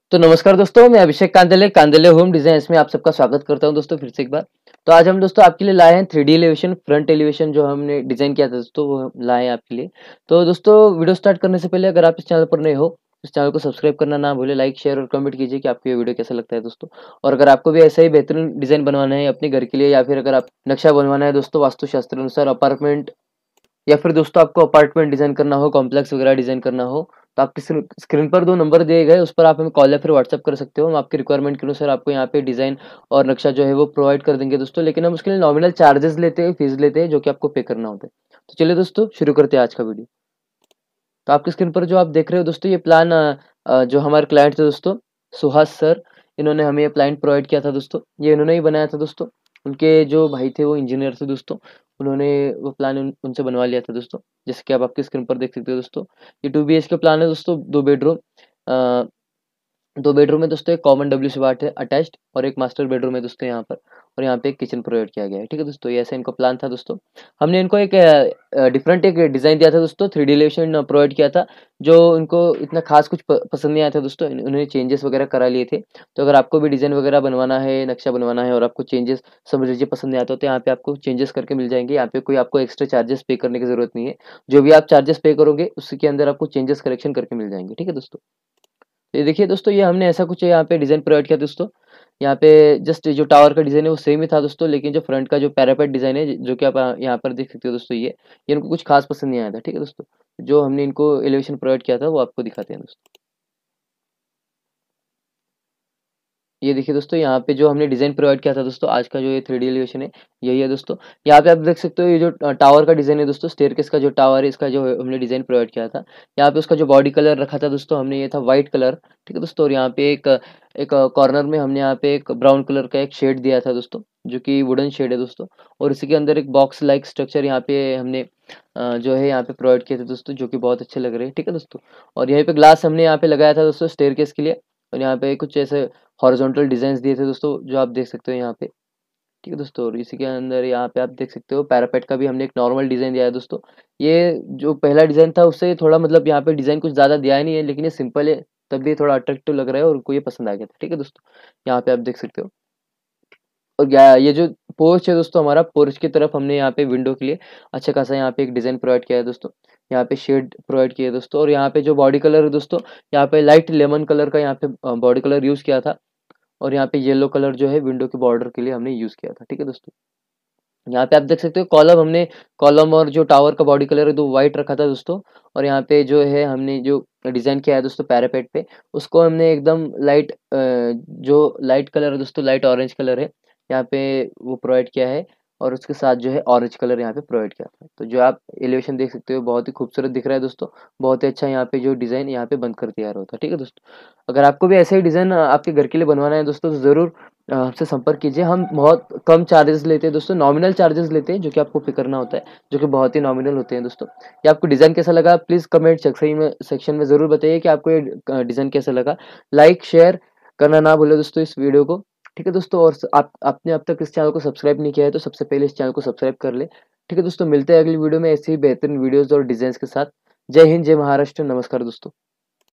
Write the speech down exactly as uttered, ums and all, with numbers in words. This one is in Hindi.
तो नमस्कार दोस्तों, मैं अभिषेक कांदेले कांदेले होम डिजाइन्स में आप सबका स्वागत करता हूं दोस्तों फिर से एक बार। तो आज हम दोस्तों आपके लिए लाए हैं three D elevation front elevation जो हमने डिजाइन किया था दोस्तों, वो हम लाए हैं आपके लिए। तो दोस्तों वीडियो स्टार्ट करने से पहले अगर आप इस चैनल पर नए हो, इस चैनल को सब्सक्राइब करना ना भूलें, लाइक शेयर और कमेंट कीजिए कि आपको ये वीडियो कैसा लगता है दोस्तों। और अगर आपको भी ऐसा ही बेहतरीन डिजाइन बनवाना है अपने घर के लिए, या फिर अगर आप नक्शा बनवाना है दोस्तों वास्तुशास्त्र अनुसार अपार्टमेंट, या फिर दोस्तों आपको अपार्टमेंट डिजाइन करना हो, कॉम्प्लेक्स वगैरह डिजाइन करना हो, तो आपकी स्क्रीन पर दो नंबर दिए गए, उस पर आप हमें कॉल या फिर व्हाट्सएप कर सकते हो। हम आपकी रिक्वायरमेंट के अनुसार आपको यहाँ पे डिजाइन और नक्शा जो है वो प्रोवाइड कर देंगे दोस्तों। लेकिन हम उसके लिए नॉमिनल चार्जेस लेते हैं, फीस लेते हैं, जो कि आपको पे करना होता है। तो चलिए दोस्तों शुरू करते हैं आज का वीडियो। तो आपकी स्क्रीन पर जो आप देख रहे हो दोस्तों, ये प्लान जो हमारे क्लाइंट थे दोस्तों, सुहास सर, इन्होंने हमें ये प्लान प्रोवाइड किया था दोस्तों। ये इन्होंने ही बनाया था दोस्तों। उनके जो भाई थे वो इंजीनियर थे दोस्तों, उन्होंने वो प्लान उन, उनसे बनवा लिया था दोस्तों। जैसे कि आप आपकी स्क्रीन पर देख सकते हो दोस्तों, ये two B H K plan है दोस्तों, दो बेडरूम। दो बेडरूम में दोस्तों, एक कॉमन डब्ल्यू सी वाट है अटैच्ड, और एक मास्टर बेडरूम है दोस्तों यहाँ पर। और यहाँ पे एक किचन प्रोवाइड किया गया है। ठीक है दोस्तों, ये ऐसा इनका प्लान था दोस्तों। हमने इनको एक डिफरेंट एक डिजाइन दिया था दोस्तों, थ्री डी एलिवेशन प्रोवाइड किया था, जो इनको इतना खास कुछ प, पसंद नहीं आया था दोस्तों। इन- उन्होंने चेंजेस वगैरह करा लिए थे। तो अगर आपको भी डिजाइन वगैरह बनवाना है, नक्शा बनवाना है, और आपको चेंजेस समझ लीजिए पसंद नहीं आता, तो यहाँ पे आपको चेंजेस करके मिल जाएंगे। यहाँ पे कोई आपको एक्स्ट्रा चार्जेस पे करने की जरूरत नहीं है। जो भी आप चार्जेस पे करोगे उसके अंदर आपको चेंजेस करेक्शन करके मिल जाएंगे। ठीक है दोस्तों। ये देखिए दोस्तों, ये हमने ऐसा कुछ यहाँ पे डिजाइन प्रोवाइड किया दोस्तों। यहाँ पे जस्ट जो टावर का डिजाइन है वो सेम ही था दोस्तों, लेकिन जो फ्रंट का जो पैरापेट डिजाइन है, जो कि आप यहाँ पर देख सकते हो दोस्तों, ये ये इनको कुछ खास पसंद नहीं आया था। ठीक है दोस्तों, जो हमने इनको एलिवेशन प्रोवाइड किया था वो आपको दिखाते हैं दोस्तों। ये देखिए दोस्तों, यहाँ पे जो हमने डिजाइन प्रोवाइड किया था दोस्तों, आज का जो ये थ्री डी एलिवेशन है, यही है दोस्तों। यहाँ पे आप देख सकते हो, ये जो टावर का डिजाइन है दोस्तों, स्टेयरकेस का जो टावर है, इसका जो हमने डिजाइन प्रोवाइड किया था। यहाँ पे उसका जो बॉडी कलर रखा था दोस्तों, हमने ये था व्हाइट कलर। ठीक है दोस्तों, और यहाँ पे एक एक कॉर्नर में हमने यहाँ पे एक ब्राउन कलर का एक शेड दिया था दोस्तों, जो कि वुडन शेड है दोस्तों। और इसी के अंदर एक बॉक्स लाइक स्ट्रक्चर यहाँ पे हमने अ, जो है यहाँ पे प्रोवाइड किए थे दोस्तों, जो कि बहुत अच्छे लग रहे हैं। ठीक है दोस्तों, और यहाँ पे ग्लास हमने यहाँ पे लगाया था दोस्तों स्टेयरकेस के लिए। और यहाँ पे कुछ ऐसे हॉरिजॉन्टल डिजाइन दिए थे दोस्तों, जो आप देख सकते हो यहाँ पे। ठीक है दोस्तों, और इसी के अंदर यहाँ पे आप देख सकते हो पैरापेट का भी हमने एक नॉर्मल डिजाइन दिया है दोस्तों। ये जो पहला डिजाइन था उससे थोड़ा मतलब यहाँ पे डिजाइन कुछ ज्यादा दिया ही नहीं है, लेकिन ये सिंपल है, तब भी थोड़ा अट्रैक्टिव लग रहा है और उनको ये पसंद आ गया था। ठीक है दोस्तों, यहाँ पे आप देख सकते हो। और या- ये जो पोर्च है दोस्तों, हमारा पोर्च की तरफ हमने यहाँ पे विंडो के लिए अच्छा खासा यहाँ पे एक डिजाइन प्रोवाइड किया है दोस्तों। यहाँ पे शेड प्रोवाइड किया है दोस्तों, और यहाँ पे जो बॉडी कलर है दोस्तों, यहाँ पे लाइट लेमन कलर का यहाँ पे बॉडी कलर यूज किया था। और यहाँ पे येलो कलर जो है विंडो के बॉर्डर के लिए हमने यूज किया था। ठीक है दोस्तों, यहाँ पे आप देख सकते हो कॉलम हमने, कॉलम और जो टावर का बॉडी कलर है दो वाइट रखा था दोस्तों। और यहाँ पे जो है हमने जो डिजाइन किया है दोस्तों पैरापेट पे, उसको हमने एकदम लाइट जो लाइट कलर है दोस्तों, लाइट ऑरेंज कलर है यहाँ पे, वो प्रोवाइड किया है। और उसके साथ जो है ऑरेंज कलर यहाँ पे प्रोवाइड किया था। तो जो आप एलिवेशन देख सकते हो, बहुत ही खूबसूरत दिख रहा है दोस्तों। बहुत ही अच्छा यहाँ पे जो डिजाइन यहाँ पे बनकर तैयार होता है। ठीक है दोस्तों, अगर आपको भी ऐसा ही डिजाइन आपके घर के लिए बनवाना है दोस्तों, तो जरूर अ, हमसे संपर्क कीजिए। हम बहुत कम चार्जेस लेते हैं दोस्तों, नॉमिनल चार्जेस लेते हैं, जो कि आपको पे करना होता है, जो कि बहुत ही नॉमिनल होते हैं दोस्तों। ये आपको डिज़ाइन कैसा लगा, प्लीज़ कमेंट सेक्शन में सेक्शन में ज़रूर बताइए कि आपको ये डिज़ाइन कैसा लगा। लाइक शेयर करना ना भूलें दोस्तों इस वीडियो को। ठीक है दोस्तों, और स- आप आपने अब तक इस चैनल को सब्सक्राइब नहीं किया है, तो सबसे पहले इस चैनल को सब्सक्राइब कर ले। ठीक है दोस्तों, मिलते हैं अगली वीडियो में ऐसी ही बेहतरीन वीडियोज़ और डिज़ाइंस के साथ। जय हिंद, जय महाराष्ट्र, नमस्कार दोस्तों।